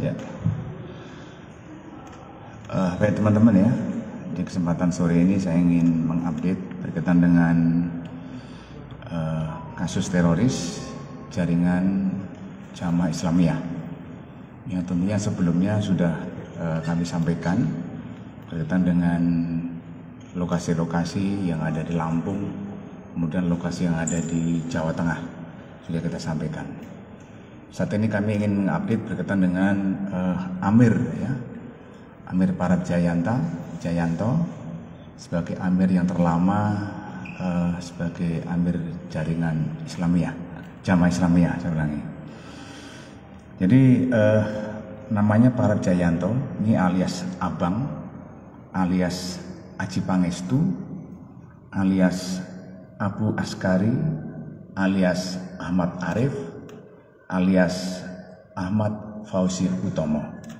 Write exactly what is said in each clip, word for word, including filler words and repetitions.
Ya. Uh, baik teman-teman ya, di kesempatan sore ini saya ingin mengupdate berkaitan dengan uh, kasus teroris jaringan Jamaah Islamiyah yang tentunya sebelumnya sudah uh, kami sampaikan berkaitan dengan lokasi-lokasi yang ada di Lampung, kemudian lokasi yang ada di Jawa Tengah sudah kita sampaikan. Saat ini kami ingin mengupdate berkaitan dengan uh, Amir ya, Amir Parab Jayanta, Jayanto sebagai Amir yang terlama uh, sebagai Amir jaringan Islamiyah, Jamaah Islamiyah saya ulangi. Jadi uh, namanya Parab Jayanto, ini alias Abang, alias Aji Pangestu, alias Abu Askari, alias Ahmad Arif, alias Ahmad Fauzi Utomo.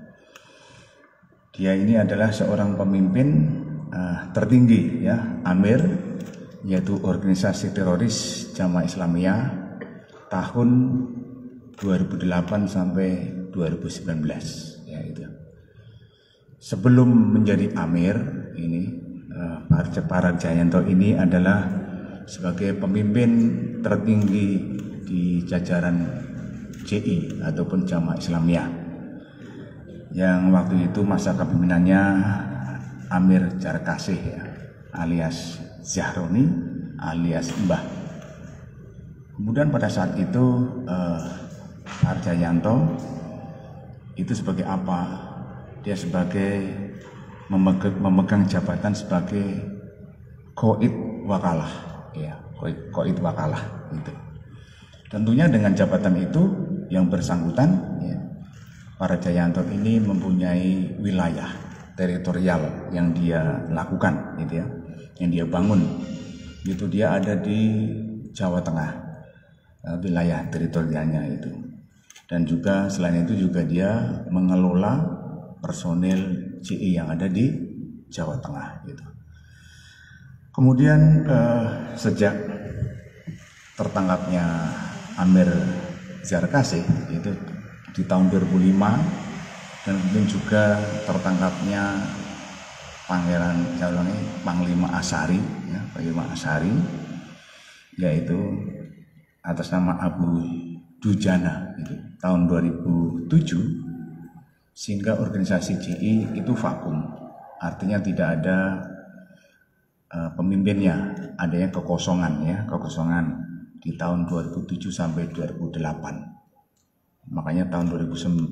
Dia ini adalah seorang pemimpin uh, tertinggi ya, Amir, yaitu organisasi teroris Jamaah Islamiyah tahun dua ribu delapan sampai dua ribu sembilan belas ya itu. Sebelum menjadi Amir ini uh, Parab Jayanto ini adalah sebagai pemimpin tertinggi di jajaran J I ataupun Jamaah Islamiyah yang waktu itu masa kepemimpinannya Amir Jarkasih ya, alias Zahroni alias Mbah. Kemudian pada saat itu eh, Parab Jayanto itu sebagai apa? Dia sebagai memegang, memegang jabatan sebagai Qaid Wakalah ya, Qaid Wakalah gitu. Tentunya dengan jabatan itu yang bersangkutan ya, Parab Jayanto ini mempunyai wilayah teritorial yang dia lakukan gitu ya, yang dia bangun. Itu dia ada di Jawa Tengah, wilayah teritorialnya itu. Dan juga selain itu juga dia mengelola personil J I yang ada di Jawa Tengah gitu. Kemudian eh, sejak tertangkapnya Amir Jarkasih itu di tahun dua ribu lima dan kemudian juga tertangkapnya Pangeran Jalani Panglima Asari ya, Panglima Asari yaitu atas nama Abu Dujana itu tahun dua ribu tujuh, sehingga organisasi J I itu vakum, artinya tidak ada uh, pemimpinnya, adanya kekosongan ya, kekosongan di tahun dua ribu tujuh sampai dua ribu delapan. Makanya tahun dua ribu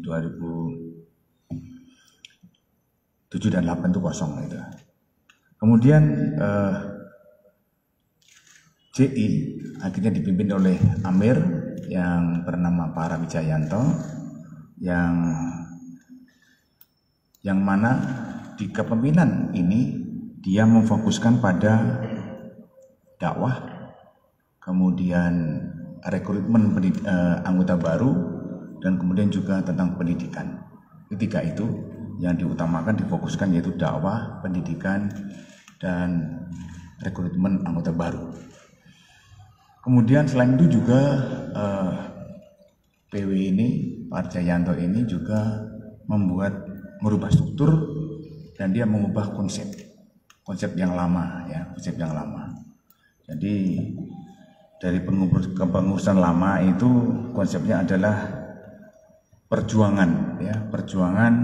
tujuh dan delapan itu kosong itu. Kemudian eh, J I akhirnya dipimpin oleh Amir yang bernama Parab Jayanto yang yang mana di kepemimpinan ini dia memfokuskan pada dakwah, kemudian rekrutmen eh, anggota baru, dan kemudian juga tentang pendidikan. Ketiga itu yang diutamakan, difokuskan, yaitu dakwah, pendidikan, dan rekrutmen anggota baru. Kemudian selain itu juga eh, P W ini, Parab Jayanto ini juga membuat, merubah struktur, dan dia mengubah konsep, konsep yang lama ya, konsep yang lama. Jadi dari kepengurusan lama itu konsepnya adalah perjuangan ya, perjuangan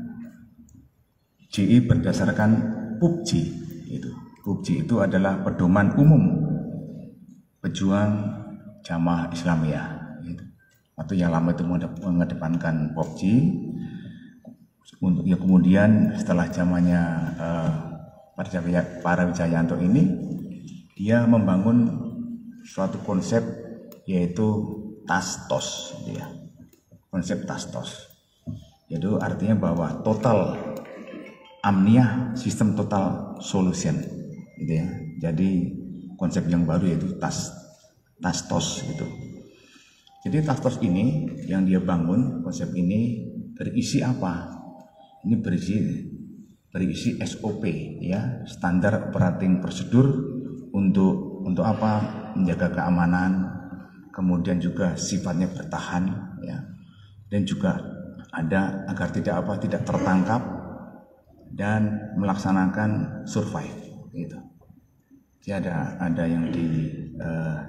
J I berdasarkan P U B G itu. P U B G itu adalah pedoman umum pejuang Jamaah Islamiyah gitu. Waktu yang lama itu mengedepankan P U B G, untuk ya kemudian setelah zamannya uh, Parab Jayanto ini dia membangun suatu konsep yaitu tastos gitu ya. Konsep tastos, yaitu artinya bahwa total amniah, sistem total solution gitu ya. Jadi konsep yang baru yaitu tas tastos gitu. Jadi tastos ini yang dia bangun, konsep ini berisi apa? Ini berisi berisi S O P ya, standar operating prosedur untuk untuk apa? Menjaga keamanan, kemudian juga sifatnya bertahan ya. Dan juga ada agar tidak apa tidak tertangkap dan melaksanakan survive gitu. Jadi ada ada yang di uh,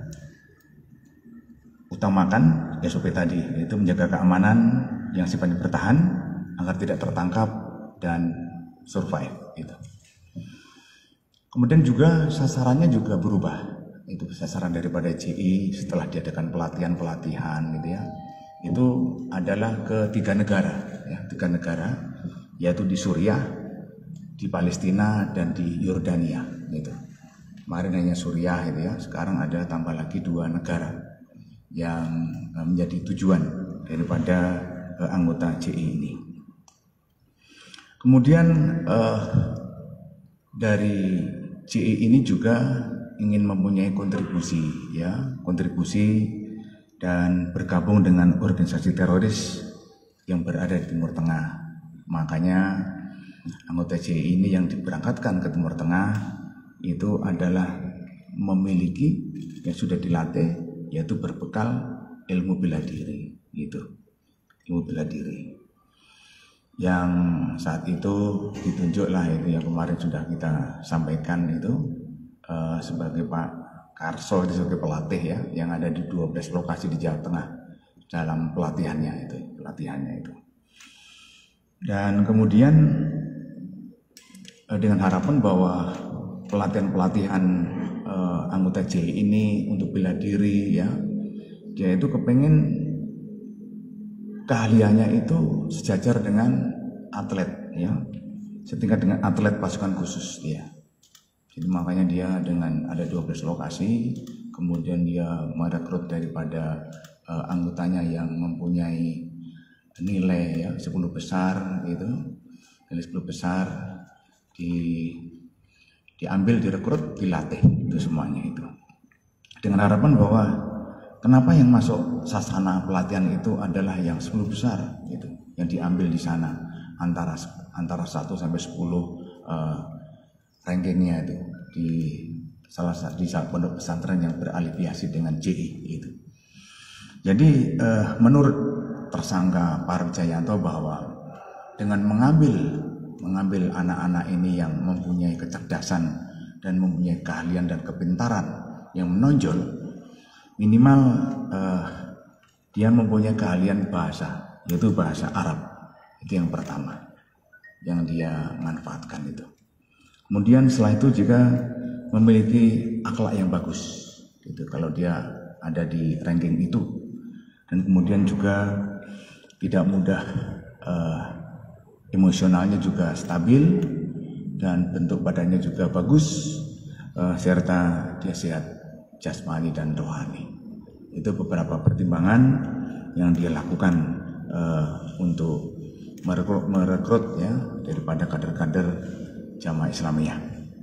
utamakan S O P tadi, yaitu menjaga keamanan yang sifatnya bertahan agar tidak tertangkap dan survive gitu. Kemudian juga sasarannya juga berubah. Itu sasaran daripada J I setelah diadakan pelatihan-pelatihan gitu ya. Itu adalah ke tiga negara ya, tiga negara yaitu di Suriah, di Palestina dan di Yordania gitu. Kemarin hanya Suriah gitu ya, sekarang ada tambah lagi dua negara yang menjadi tujuan daripada uh, anggota J I ini. Kemudian uh, dari J I ini juga ingin mempunyai kontribusi ya, kontribusi dan bergabung dengan organisasi teroris yang berada di Timur Tengah. Makanya anggota J I ini yang diberangkatkan ke Timur Tengah itu adalah memiliki yang sudah dilatih, yaitu berbekal ilmu bela diri gitu, ilmu bela diri yang saat itu ditunjuklah itu yang kemarin sudah kita sampaikan itu uh, sebagai Pak Karso itu sebagai pelatih ya, yang ada di dua belas lokasi di Jawa Tengah dalam pelatihannya itu pelatihannya itu dan kemudian uh, dengan harapan bahwa pelatihan-pelatihan uh, anggota J I ini untuk bela diri ya, dia itu kepengen keahliannya itu sejajar dengan atlet ya, setingkat dengan atlet pasukan khusus dia. Jadi makanya dia dengan ada dua belas lokasi, kemudian dia merekrut daripada uh, anggotanya yang mempunyai nilai ya sepuluh besar itu, nilai sepuluh besar di diambil, direkrut, dilatih, itu semuanya itu. Dengan harapan bahwa kenapa yang masuk sasana pelatihan itu adalah yang sepuluh besar itu, yang diambil di sana antara antara satu sampai sepuluh uh, rankingnya itu di salah satu di pondok pesantren yang berafiliasi dengan J I itu. Jadi uh, menurut tersangka Pak Wijayanto bahwa dengan mengambil mengambil anak-anak ini yang mempunyai kecerdasan dan mempunyai keahlian dan kepintaran yang menonjol, minimal uh, dia mempunyai keahlian bahasa, yaitu bahasa Arab. Itu yang pertama yang dia manfaatkan itu. Kemudian setelah itu juga memiliki akhlak yang bagus gitu, kalau dia ada di ranking itu, dan kemudian juga tidak mudah uh, emosionalnya juga stabil dan bentuk badannya juga bagus, uh, serta dia sehat jasmani dan rohani. Itu beberapa pertimbangan yang dia lakukan uh, untuk merekrut, merekrut ya daripada kader-kader Jamaah Islamiyah.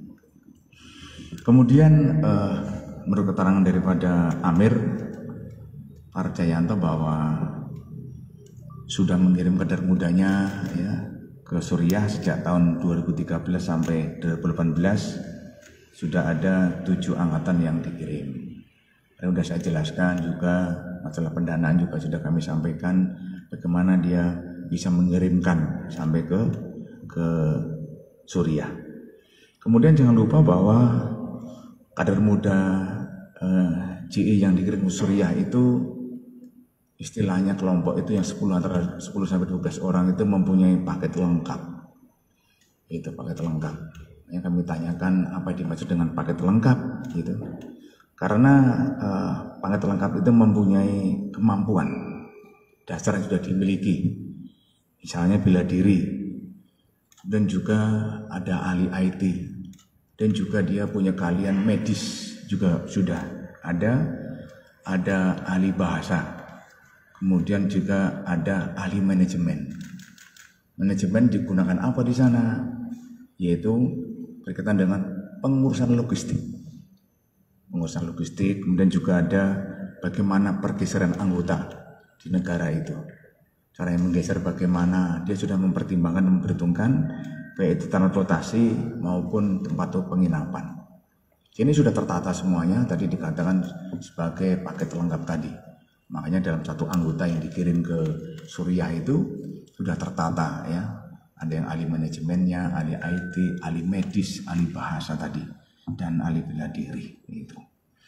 Kemudian uh, menurut keterangan daripada Amir Pak Wijayanto bahwa sudah mengirim kader mudanya ya ke Suriah sejak tahun dua ribu tiga belas sampai dua ribu delapan belas, sudah ada tujuh angkatan yang dikirim. Dan sudah saya jelaskan juga masalah pendanaan juga sudah kami sampaikan bagaimana dia bisa mengirimkan sampai ke ke Suriah. Kemudian jangan lupa bahwa kader muda eh, J I yang dikirim ke Suriah itu istilahnya kelompok itu yang sepuluh antara sepuluh sampai dua belas orang itu mempunyai paket lengkap. Itu paket lengkap. Yang kami tanyakan apa yang dimaksud dengan paket lengkap gitu. Karena uh, paket lengkap itu mempunyai kemampuan dasar yang sudah dimiliki. Misalnya bela diri, dan juga ada ahli I T, dan juga dia punya keahlian medis juga sudah ada, ada ahli bahasa. Kemudian juga ada ahli manajemen. Manajemen digunakan apa di sana? Yaitu berkaitan dengan pengurusan logistik. Pengurusan logistik, kemudian juga ada bagaimana pergeseran anggota di negara itu. Cara yang menggeser bagaimana, dia sudah mempertimbangkan, memperhitungkan baik itu transportasi maupun tempat penginapan. Ini sudah tertata semuanya, tadi dikatakan sebagai paket lengkap tadi. Makanya dalam satu anggota yang dikirim ke Suriah itu sudah tertata ya. Ada yang ahli manajemennya, ahli I T, ahli medis, ahli bahasa tadi, dan ahli bela diri itu.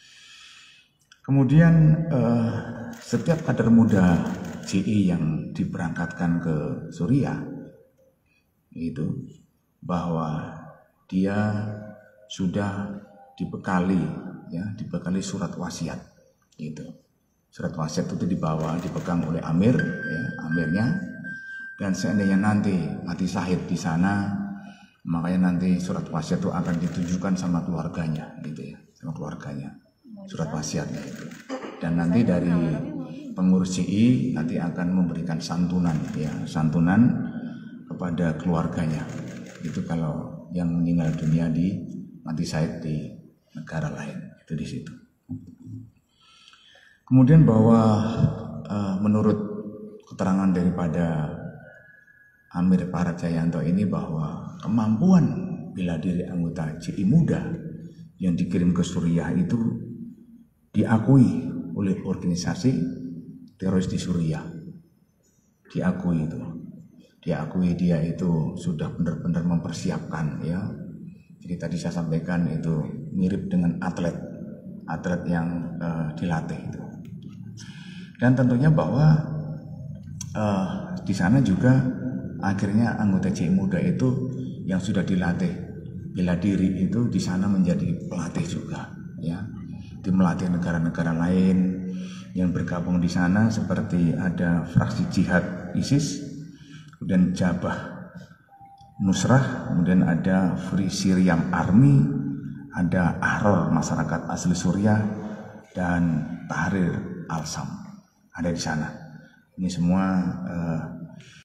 Kemudian eh, setiap kader muda J I yang diberangkatkan ke Suriah itu bahwa dia sudah dibekali ya, dibekali surat wasiat gitu. Surat wasiat itu dibawa, dipegang oleh amir ya, amirnya, dan seandainya nanti mati syahid di sana, makanya nanti surat wasiat itu akan ditujukan sama keluarganya gitu ya, sama keluarganya. Surat wasiatnya itu. Dan nanti dari pengurus J I nanti akan memberikan santunan ya, santunan kepada keluarganya. Itu kalau yang meninggal dunia di mati syahid di negara lain, itu di situ. Kemudian bahwa uh, menurut keterangan daripada Amir Parajayanto ini bahwa kemampuan bela diri anggota J I muda yang dikirim ke Suriah itu diakui oleh organisasi teroris di Suriah. Diakui itu. Diakui dia itu sudah benar-benar mempersiapkan ya. Jadi tadi saya sampaikan itu mirip dengan atlet atlet yang uh, dilatih itu. Dan tentunya bahwa uh, di sana juga akhirnya anggota J I muda itu yang sudah dilatih bela diri itu di sana menjadi pelatih juga ya. Di melatih negara-negara lain yang bergabung di sana seperti ada fraksi jihad ISIS, kemudian Jabah Nusrah, kemudian ada Free Syrian Army, ada Ahrar masyarakat asli Suriah, dan Tahrir Al-Sham ada di sana. Ini semua uh,